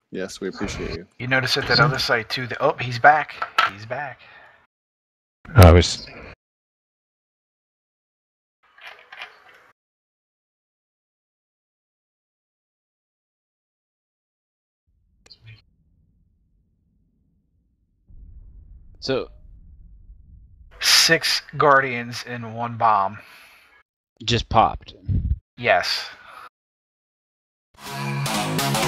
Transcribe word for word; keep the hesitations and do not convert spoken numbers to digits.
Yes, we appreciate you. You notice at that other site too. That, oh, he's back. He's back. I was. So Six Guardians and one bomb. just popped. Yes.